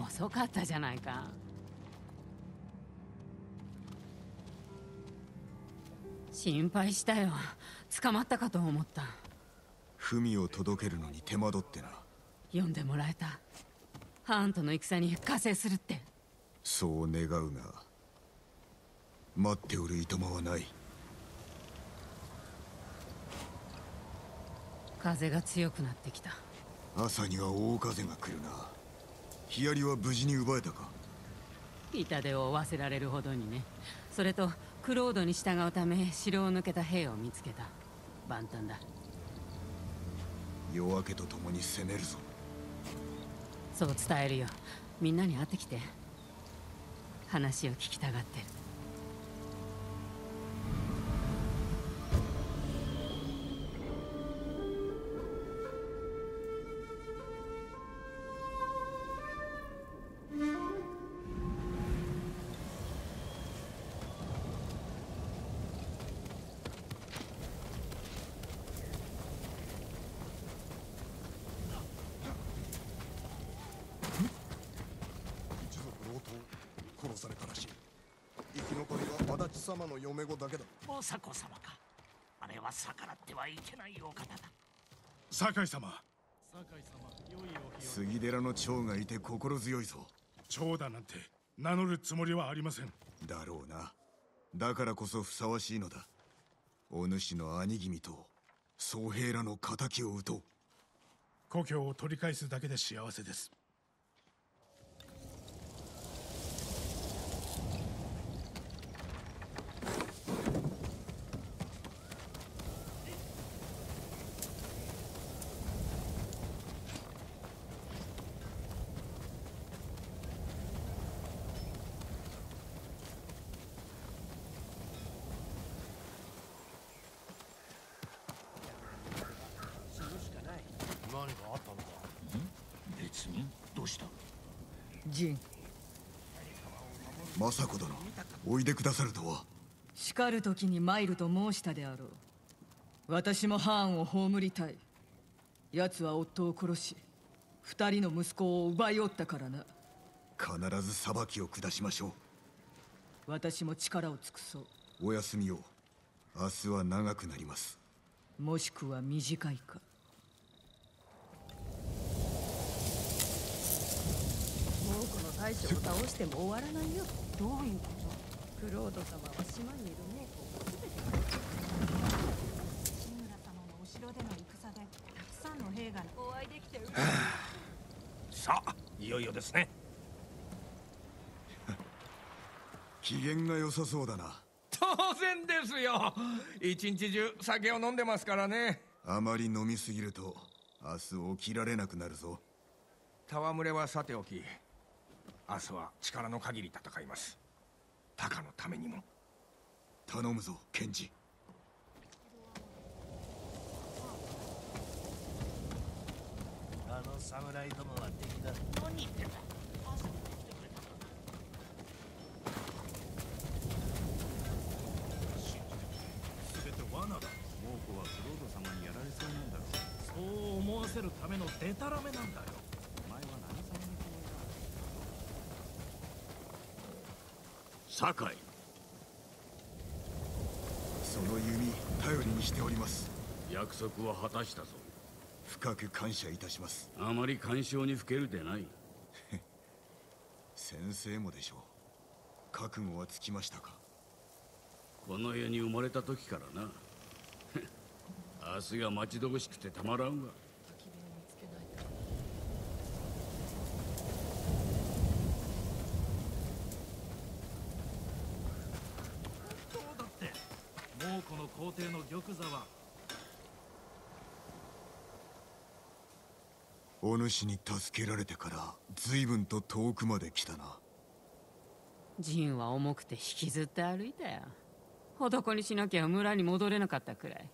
遅かったじゃないか。心配したよ。捕まったかと思った。 文を届けるのに手間取ってな。 読んでもらえた。ハーンとの戦に加勢するって。 そう願うが、待っておるいとまはない。 風が強くなってきた。 朝には大風が来るな。ヒアリは無事に奪えたか？ 痛手を負わせられるほどにね。それとクロードに従うため城を抜けた兵を見つけた。万端だ。 夜明けと共に攻めるぞ。 そう伝えるよ。みんなに会ってきて。話を聞きたがってる。 殺されたらしい。生き残りは足立様の嫁子だけだ。 大迫様か。あれは逆らってはいけないお方だ。 酒井様。 杉寺の長がいて心強いぞ。 長だなんて名乗るつもりはありません。 だろうな。だからこそふさわしいのだ。お主の兄君と僧兵らの仇を討とう。 故郷を取り返すだけで幸せです。 何かあったのか？別に。どうした？ ジン。 政子殿、おいでくださるとは。 叱る時に参ると申したであろう。私もハーンを葬りたい。奴は夫を殺し、二人の息子を奪いおったからな。 必ず裁きを下しましょう。 私も力を尽くそう。 お休みを。明日は長くなります。 もしくは短いか。 猛虎の大将を倒しても終わらないよ。どういうこと？クロード様は島にいる猛虎を全て志村様のお城での戦でたくさんの兵がお会いできてさあ、いよいよですね。 機嫌が良さそうだな。 当然ですよ。一日中酒を飲んでますからね。 あまり飲みすぎると明日起きられなくなるぞ。 戯れはさておき、明日は力の限り戦います。タカのためにも。 頼むぞ、ケンジ。 あの侍どもは敵だ。何言ってんだ。朝に来てくれたからな。 全て罠だ。猛虎はクロード様にやられそうなんだろう。そう思わせるためのデタラメなんだよ。お前は何様にこ酒井。 その弓頼りにしております。 約束は果たしたぞ。 深く感謝いたします。 あまり干渉にふけるでない。 先生もでしょう。覚悟はつきましたか？ この世に生まれた時からな。明日が待ち遠しくてたまらんわ。 そうだって。猛虎の皇帝の玉座はお主に助けられてから随分と遠くまで来たな。 陣は重くて引きずって歩いたよ。男にしなきゃ村に戻れなかったくらい。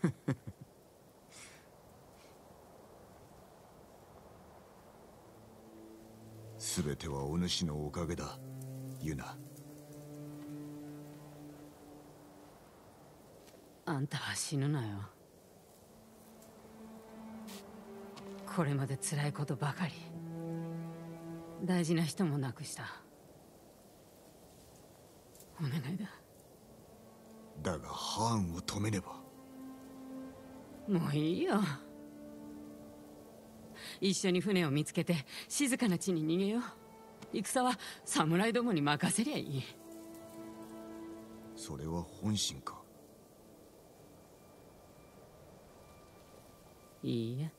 全てはお主のおかげだ、ユナ。 あんたは死ぬなよ。これまで辛いことばかり。 大事な人も亡くした。お願いだ。 だがハーンを止めねば。 もういいよ。一緒に船を見つけて静かな地に逃げよう。戦は侍どもに任せりゃいい。 それは本心か。 いいえ。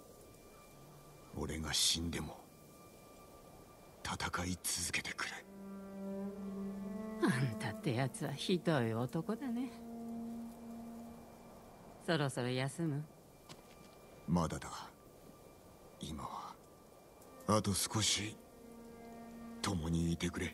俺が死んでも戦い続けてくれ。 あんたってやつはひどい男だね。そろそろ休む？ まだだ。今はあと少し共にいてくれ。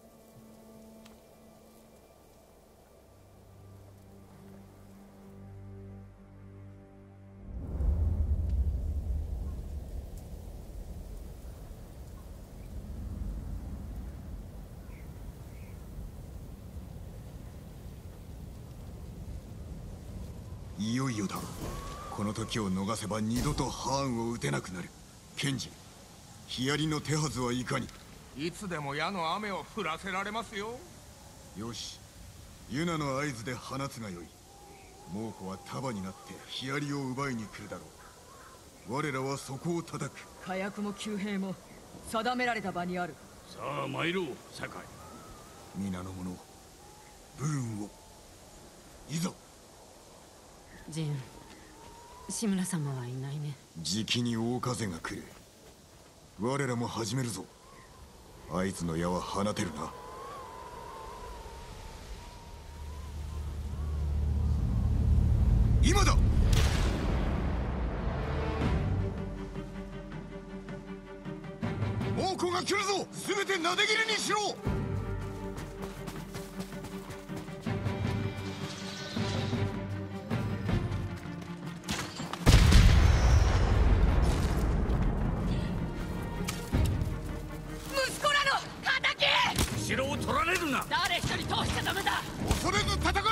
いよいよだ。この時を逃せば二度とハーンを撃てなくなる。検事、ヒアリの手はずはいかに？ いつでも矢の雨を降らせられますよ。 よし、ユナの合図で放つがよい。猛虎は束になってヒアリを奪いに来るだろう。我らはそこを叩く。 火薬も弓兵も定められた場にある。 さあ参ろう、酒井。 皆の者、ブルーンをいざ。 ジン、志村様はいないね。 じきに大風が来る。我らも始めるぞ。合図の矢は放てるな。今だ。猛虎が来るぞ。全てなで切りにしろ。 城を取られるな。 誰一人通しちゃダメだ。 恐れず戦え。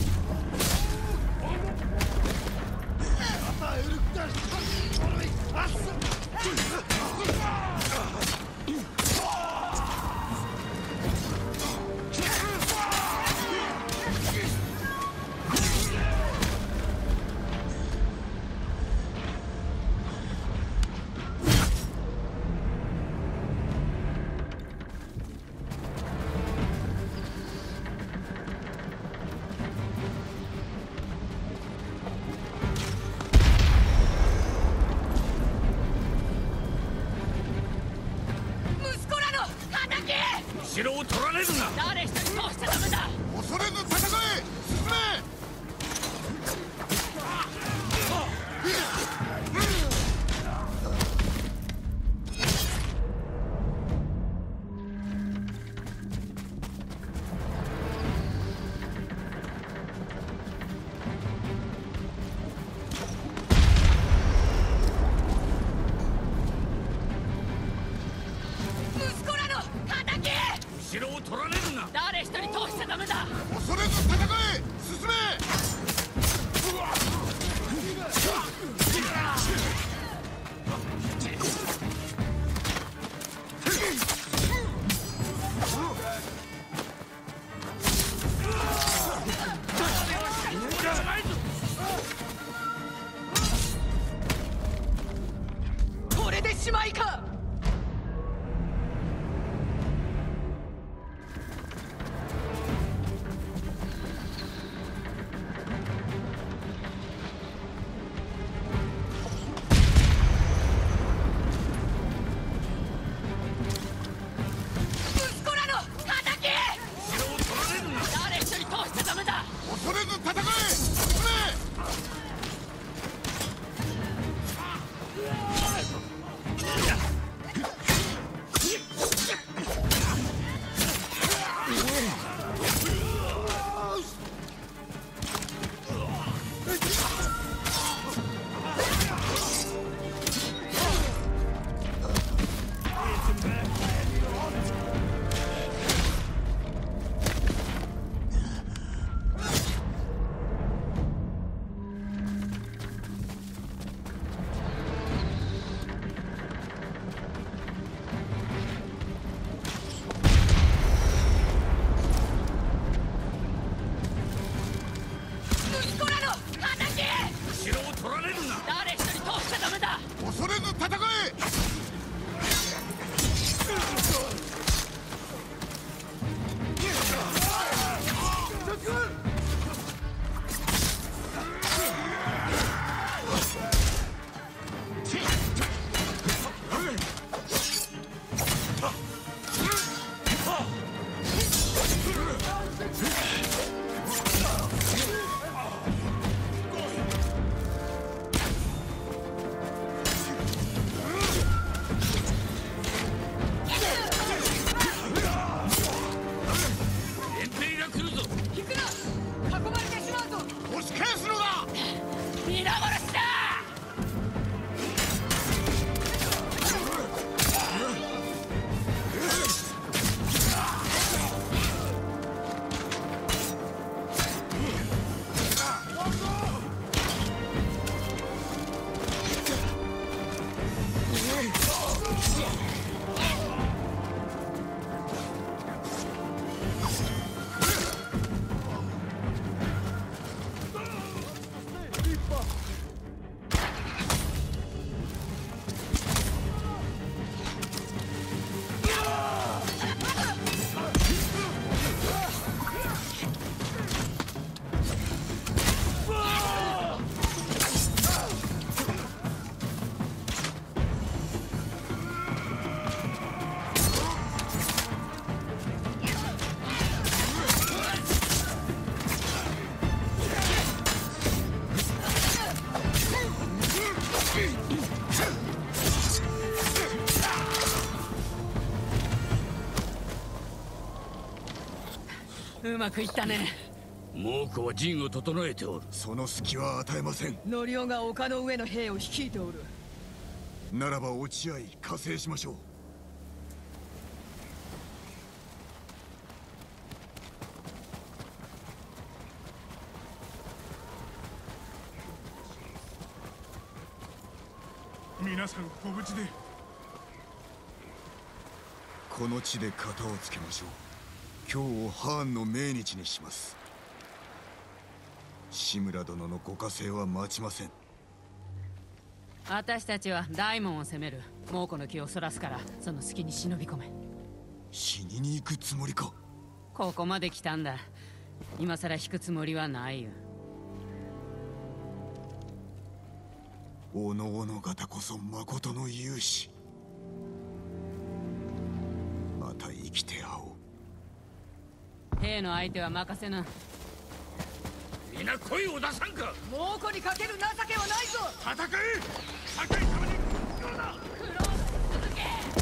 城を取られるな。 誰一人通しちゃダメだ。 恐れず戦え。進め。 城を取られるな。 誰一人通しちゃダメだ。 恐れず戦え。進め。 これでしまいか。 うまくいったね。 猛虎は陣を整えておる。 その隙は与えません。 ノリオが丘の上の兵を率いておる。 ならば落ち合い加勢しましょう。 皆さんご無事で。 この地で型をつけましょう。今日をハーンの命日にします。志村殿のご加勢は待ちません。 私たちは大門を攻める。猛虎の気をそらすから、その隙に忍び込め。 死にに行くつもりか。 ここまで来たんだ。今さら引くつもりはないよ。 おのおの方こそ誠の勇士。また生きて会おう。 兵の相手は任せな。 皆声を出さんか。 猛虎にかける情けはないぞ。 戦え。酒井様にどうだ。 クロード続け。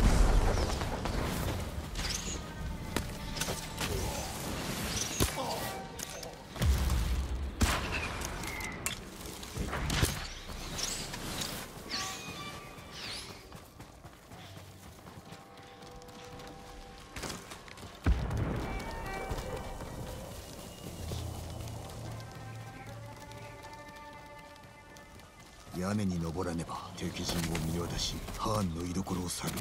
屋根に登らねば敵陣を見渡し、ハーンの居所を探る。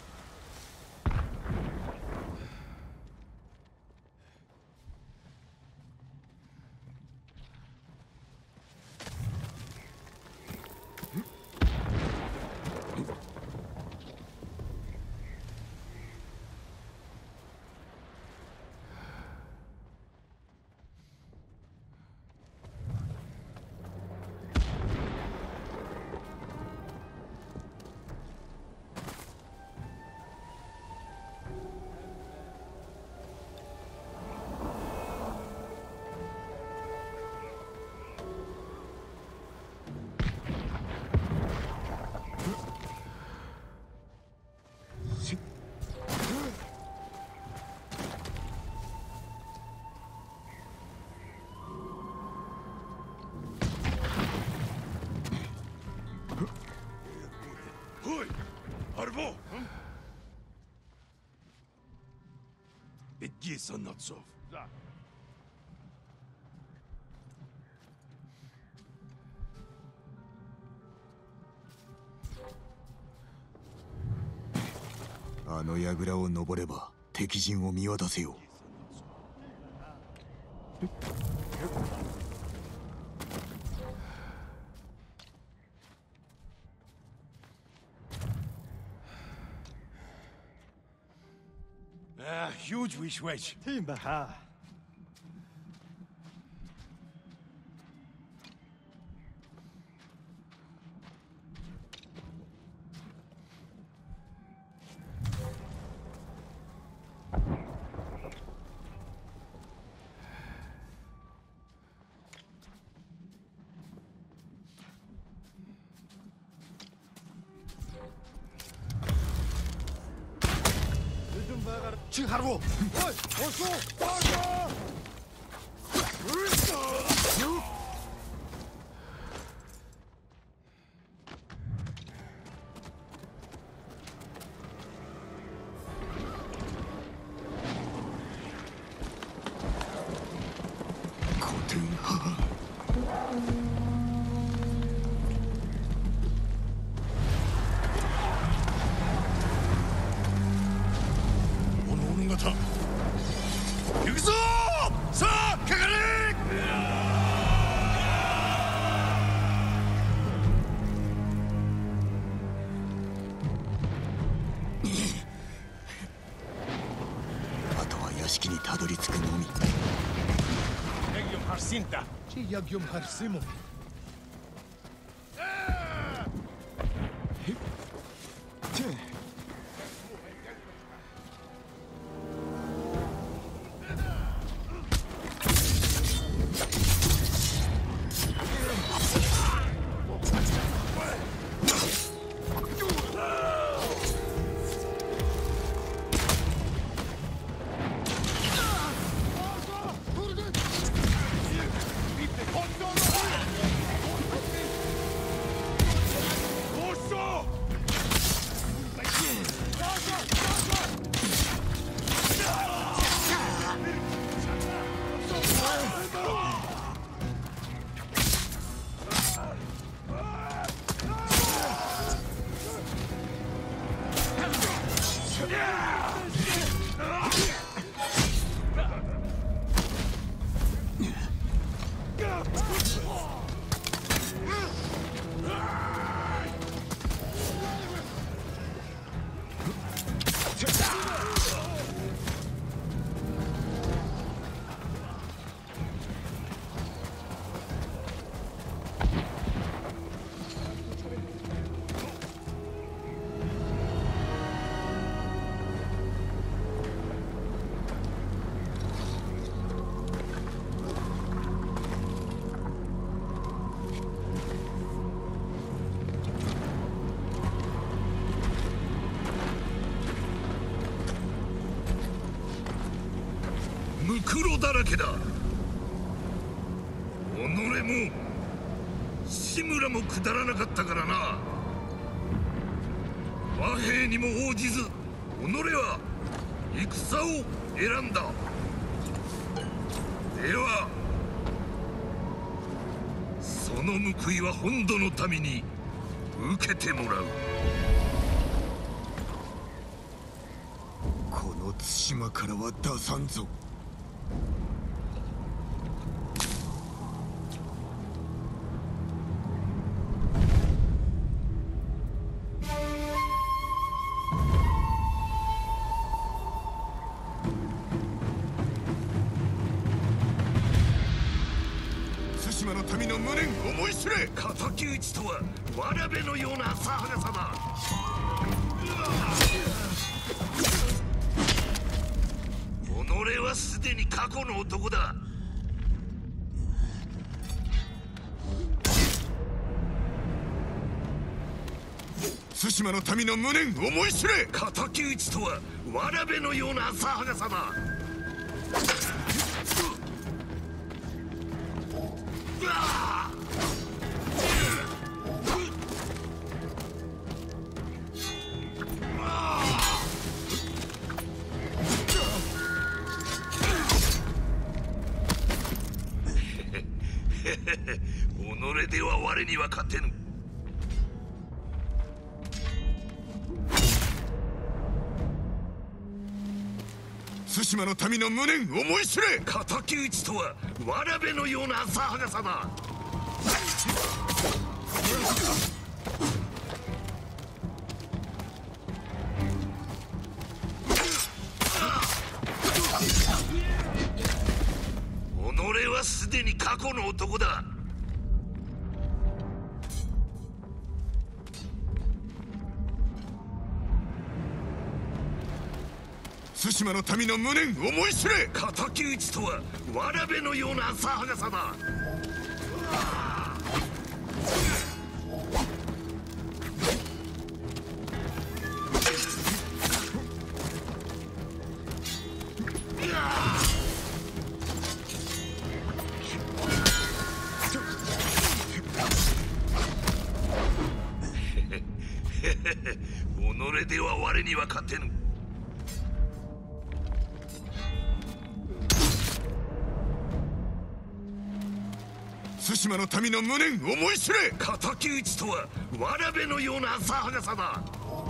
Беги, сын отцов. Да. あの櫓を登れば敵陣を見渡せよう。 Huge wish wedge. Timbaha. 칭하고. 어이, 어서 가자. 고등하. 오는 것 같아. 여기서! 사! 가가릭! 야식이たどり着くのみ。 Yagyum harsinta. Chi yagyum harsimu. ムクロだらけだ。己も志村もくだらなかったからな。和平にも応じず己は戦を選んだ。ではその報いは本土の民に受けてもらう。 この対馬からは出さんぞ。対馬の民の無念思い知れ。 敵討ちとはわらべのような浅はかさだ。己はすでに過去の男だ。 対馬の民の無念思い知れ。 敵討ちとはわらべのような浅はかさだ。己では我には勝てぬ。 対馬の民の無念思い知れ。 敵討ちとはわらべのような浅はかさだ。己はすでに過去の男だ。 対馬の民の無念思い知れ。 敵討ちとはわらべのような浅はかさだ。己では我には勝てぬ。 対馬の民の無念思い知れ。 敵討ちとはわらべのような浅はかさだ。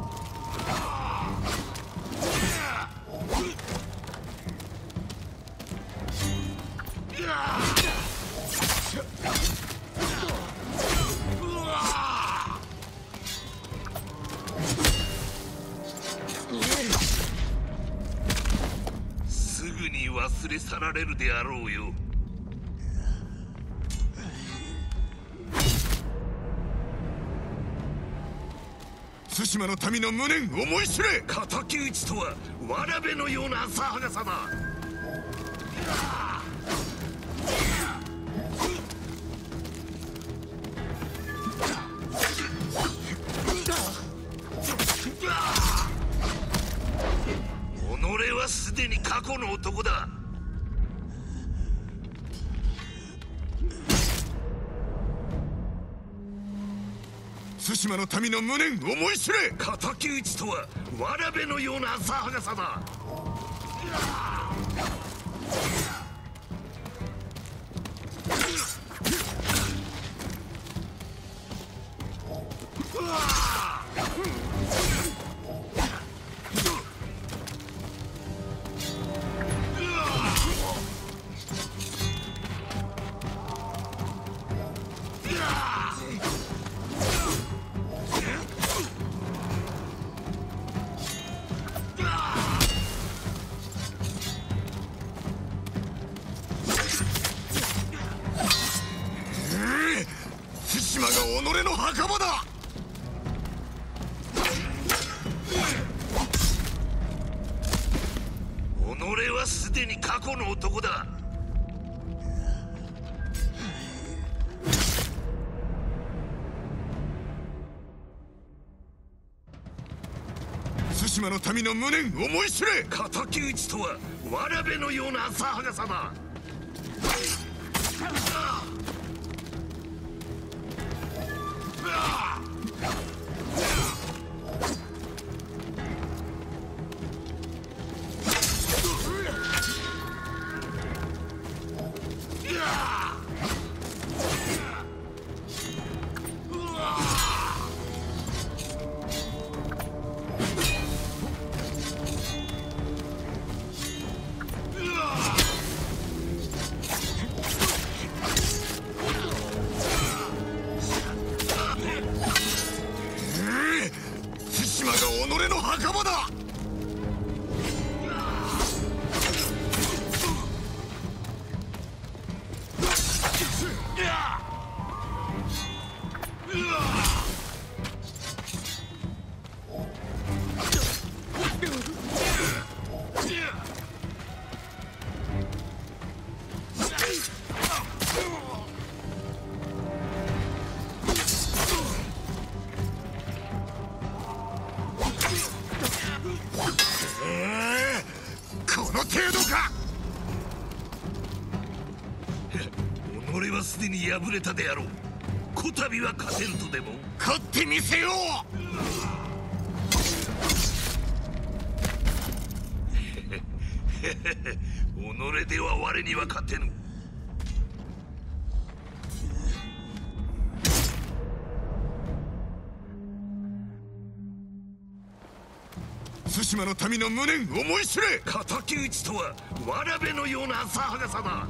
すぐに忘れ去られるであろうよ。 対馬の民の無念思い知れ。 敵討ちとはわらべのような浅はかさだ。己はすでに過去の男だ。 対馬の民の無念思い知れ。 敵討ちとはわらべのような浅はかさだ。 の墓場だ。 己はすでに過去の男だ。 対馬の民の無念思い知れ。 敵討ちとはわらべのような浅はかさだ。 己の墓場だ。この程度か。 己はすでに敗れたであろう。こたびは勝てるとでも。 勝ってみせよう。 己では我には勝てぬ。 対馬の民の無念思い知れ。 敵討ちとはわらべのような浅はかさだ。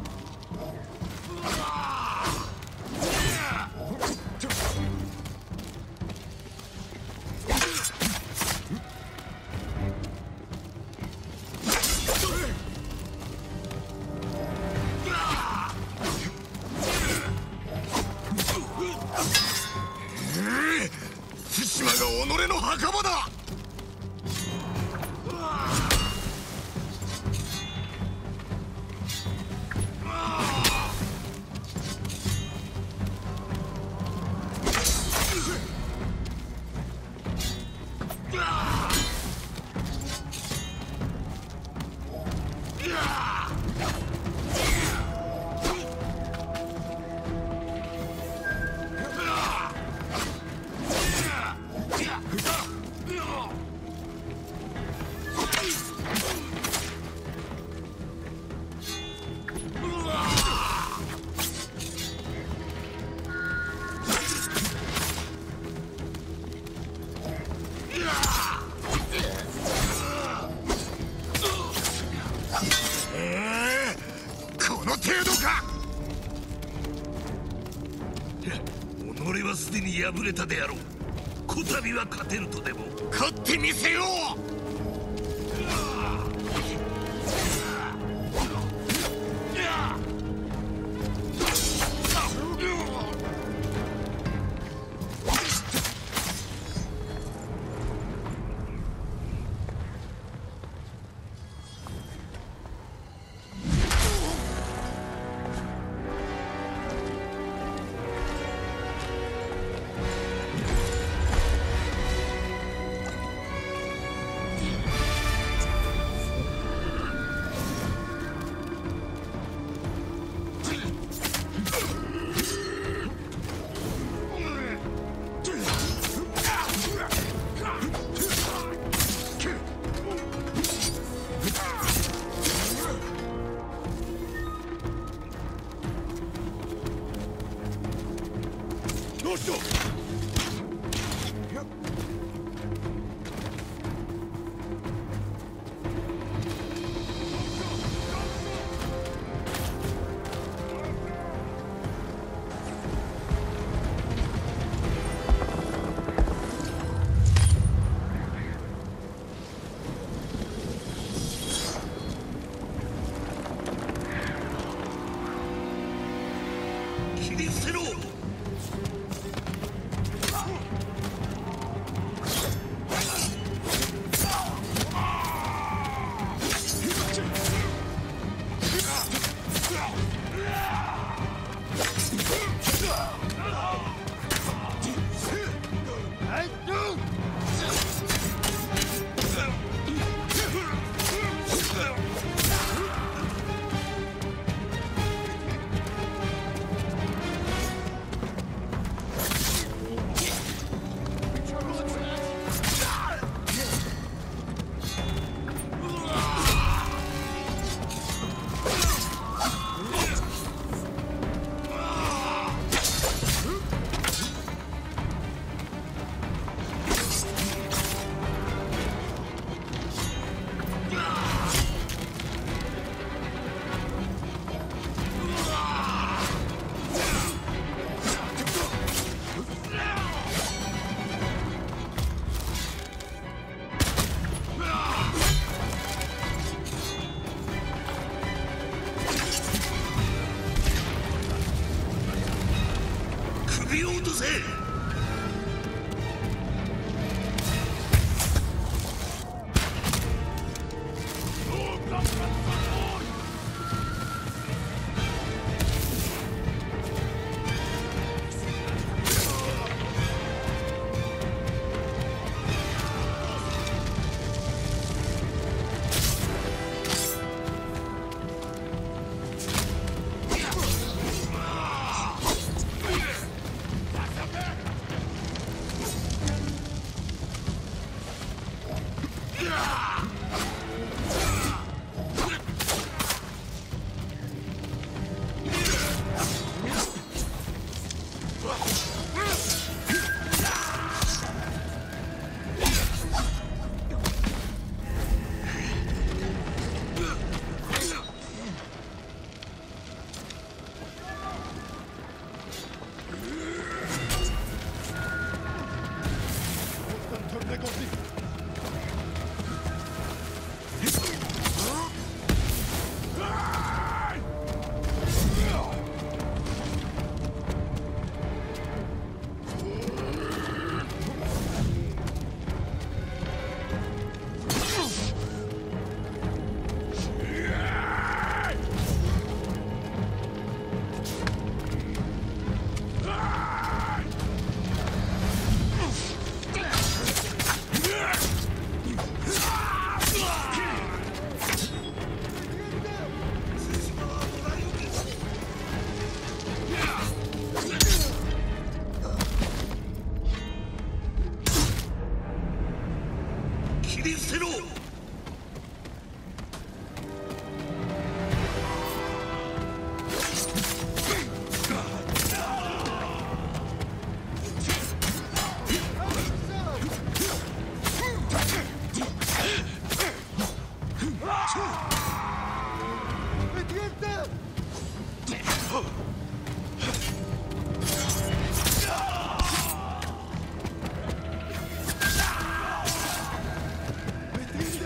対馬が己の墓場だ。この程度か。己はすでに敗れたであろう。こたびは勝てるとでも。 勝ってみせよう。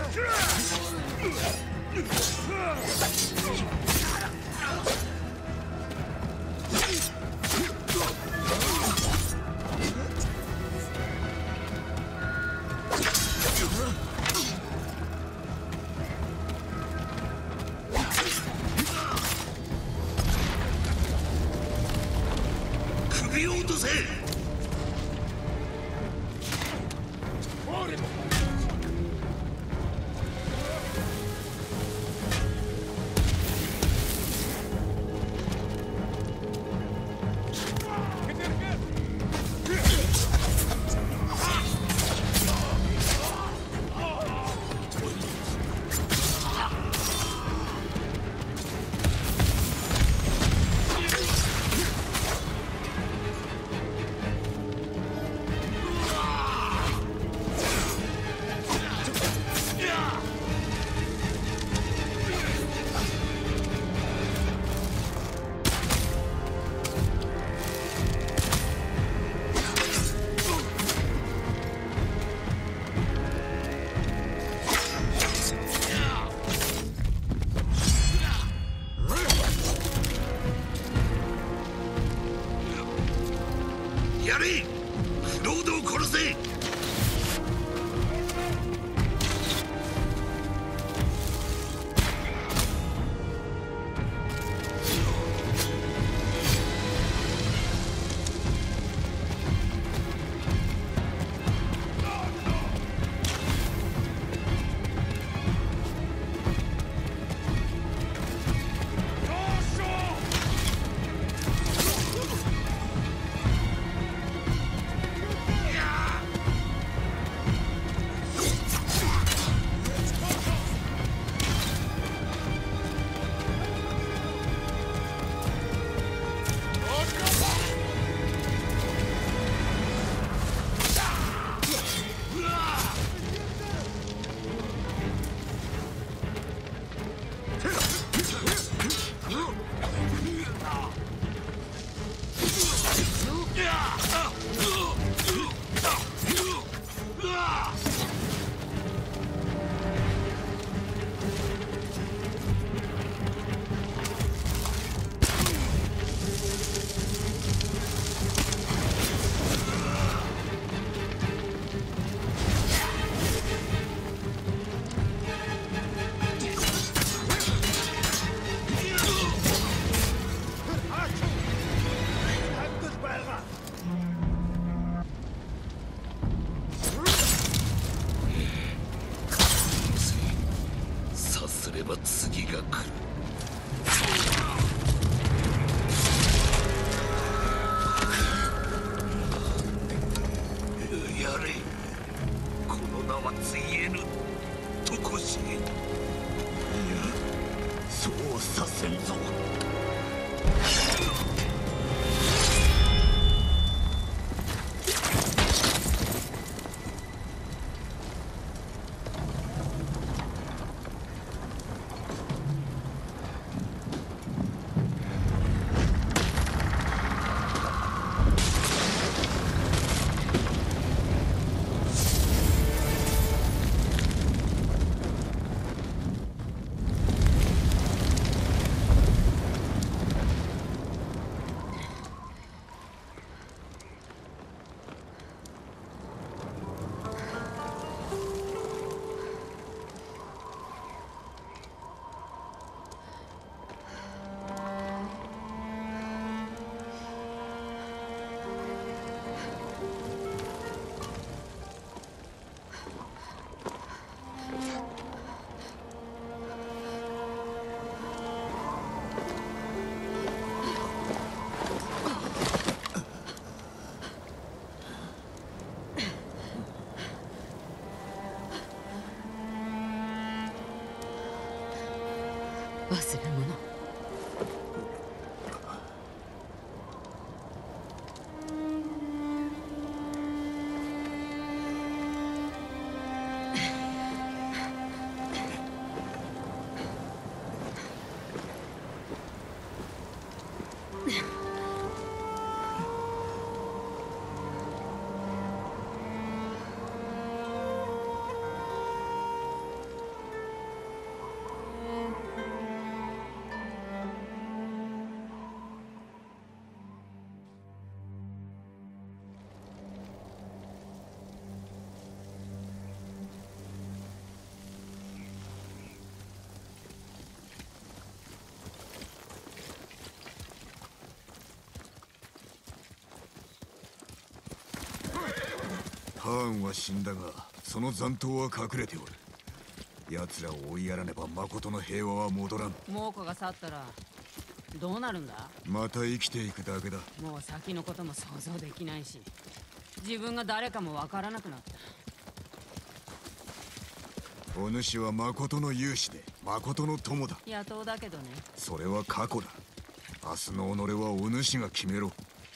首を落とせ。やれ、クロードを殺せ。さすれば次が来る。やれ、この名はついえぬ。とこしえ。いや、そうさせんぞ。 忘れ物。 ンは死んだがその残党は隠れておる。奴らを追いやらねば誠の平和は戻らん。 猛虎が去ったらどうなるんだ。 また生きていくだけだ。 もう先のことも想像できないし、自分が誰かもわからなくなった。 お主は誠の勇士で誠の友だ。 野党だけどね。 それは過去だ。明日の己はお主が決めろ。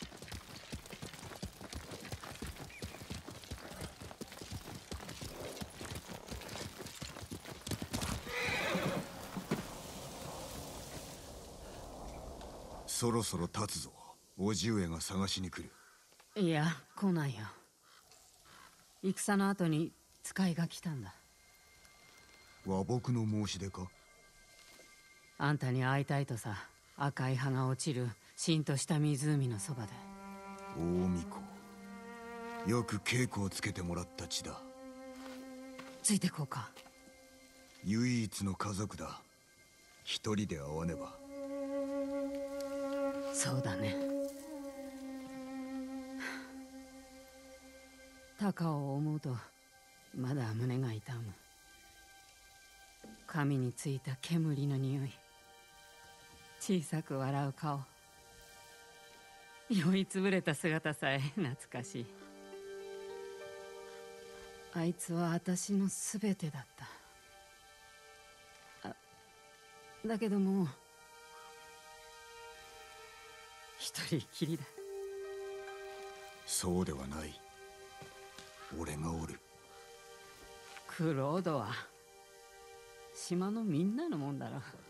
そろそろ立つぞ。叔父上が探しに来る。 いや、来ないよ。戦の後に使いが来たんだ。 和睦の申し出か。 あんたに会いたいとさ。赤い葉が落ちるしんとした湖のそばで。 大巫女、よく稽古をつけてもらった地だ。 ついてこうか。 唯一の家族だ。一人で会わねば。 そうだね。タカを思うとまだ胸が痛む。髪についた煙の匂い、小さく笑う顔、酔いつぶれた姿さえ懐かしい。あいつは私の全てだった。だけどもう一人きりだ。 そうではない。俺がおる。 クロードは島のみんなのもんだろ。